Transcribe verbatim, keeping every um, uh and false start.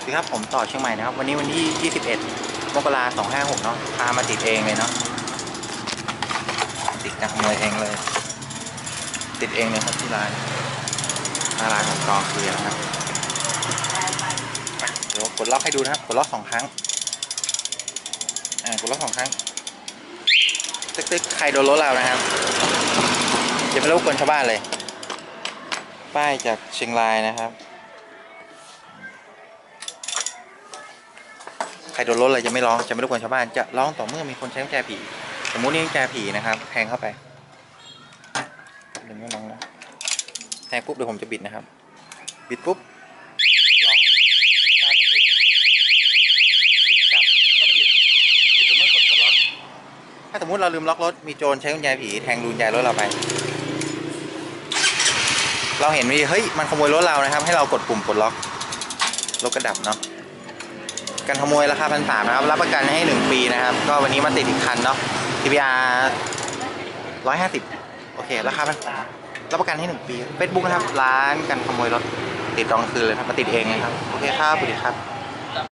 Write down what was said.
สวัสดีครับผมต่อเชียงใหม่นะครับวันนี้วันที่ยี่สิบเอ็ดมกราคมสองห้าหกเนาะพามาติดเองเลยเนาะติดจากขโมยเองเลยติดเองเลยครับที่ร้านร้านของกองเคียร์นะครับเดี๋ยวกดล็อกให้ดูนะครับกดล็อกสองครั้งอ่ากดล็อกสองครั้งตึ๊กตึ๊กใครโดนรถเรานะครับอย่าไปรบกวนชาวบ้านเลยป้ายจากเชียงรายนะครับใครโดนรถอะไรจะไม่ร้องจะไม่รบกวนชาวบ้านจะร้องต่อเมื่อมีคนใช้กุญแจผีสมมุตินี่กุญแจผีนะครับแทงเข้าไปเดี๋ยวไม่ร้องนะแทงปุ๊บเดี๋ยวผมจะบิดนะครับบิดปุ๊บร้องชาร์จไม่ติดบิดจับก็ไม่หยุดหยุดจะเมื่อกดกดล็อกถ้าสมมุติเราลืมล็อกรถมีโจรใช้กุญแจผีแทงรูกุญแจรถเราไปเราเห็นมีเฮ้ยมันขโมยรถเรานะครับให้เรากดปุ่มปลดล็อกรถกระดับเนาะการขโมยราคาพันสามนะครับรับประกันให้หนึ่งปีนะครับก็วันนี้มาติดอีกคันเนาะ ที บี อาร์ ร้อยห้าสิบโอเคราคาพันสามรับประกันให้หนึ่งปีเฟซบุ๊กนะครับร้านการขโมยรถติดตอนกลางคืนเลยครับมาติดเองนะครับโอเคครับสวัสดีครับ